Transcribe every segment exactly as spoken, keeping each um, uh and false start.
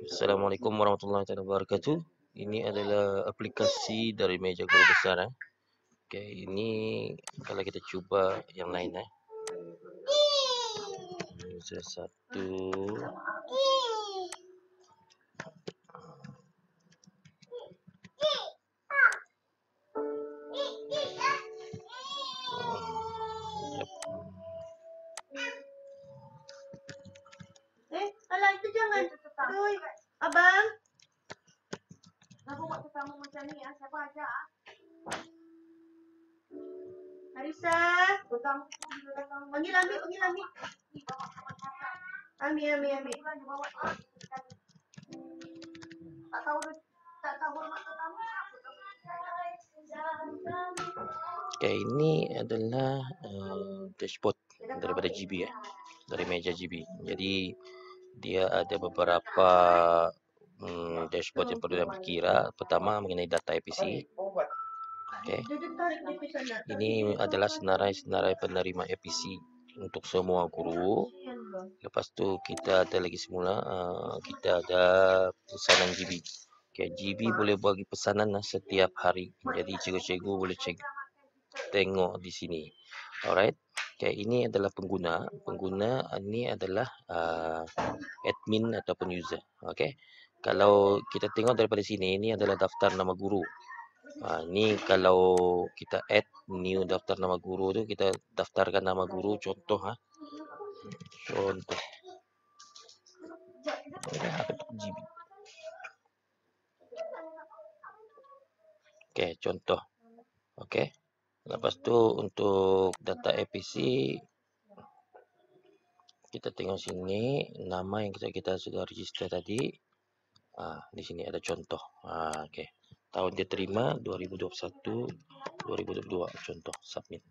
Assalamualaikum warahmatullahi wabarakatuh. Ini adalah aplikasi dari meja guru besar. Eh. Oke, ini kalau kita cuba yang lain. Eh. User satu. Eh, alah itu jangan. Aduh, abang. Kamu buat tetamu macam ni ya? Siapa aja? Marisa. Panggil Ami, panggil Ami. Ami, Ami, Ami. Tak tahu, tak tahu hormat tetamu. Oke, ini adalah uh, dashboard daripada G B ya, dari meja G B. Jadi dia ada beberapa um, dashboard yang perlu kita berkira. Pertama mengenai data A P C. Oke, ini adalah senarai-senarai penerima A P C untuk semua guru. Lepas tu kita ada lagi semula uh, kita ada pesanan G B. Okay, G B boleh bagi pesanan lah setiap hari. Jadi cikgu-cikgu boleh cek tengok di sini. Alright. Okay, ini adalah pengguna. Pengguna ini adalah uh, admin ataupun user. Okay. Kalau kita tengok daripada sini, ini adalah daftar nama guru. Uh, ini kalau kita add new daftar nama guru tu, kita daftarkan nama guru. Contoh ha. Contoh. G B. Okay, contoh. Okay. Lepas tu untuk data A P C kita tengok sini nama yang kita kita sudah register tadi. Ah, di sini ada contoh. Ah, okey. Tahun dia terima dua ribu dua puluh satu dua ribu dua puluh dua contoh submit.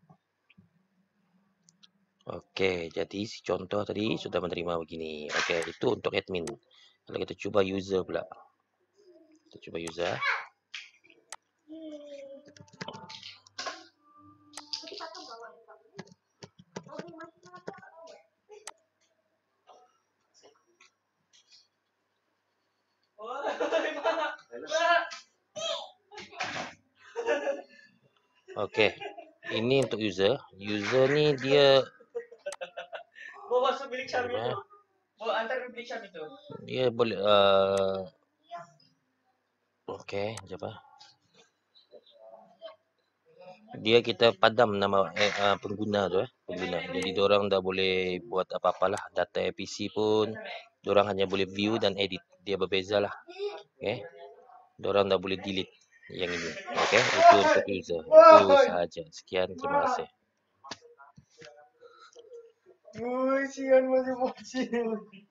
Okey, jadi si contoh tadi sudah menerima begini. Okey, itu untuk admin. Kalau kita cuba user pula. Kita cuba user. Okey. Ini untuk user. User ni dia bawa masuk bilik Syam itu. Bawa antar ke bilik Syam itu. Dia boleh uh, okey, jap ah. Dia kita padam nama eh, uh, pengguna tu eh, pengguna. Jadi diorang dah boleh buat apa-apalah. Data A P C pun diorang hanya boleh view dan edit. Dia berbezalah. Okey. Diorang dah boleh delete yang ini. Okey, itu untuk user. Itu sahaja. Sekian, terima kasih. Ui, sian masih bocil.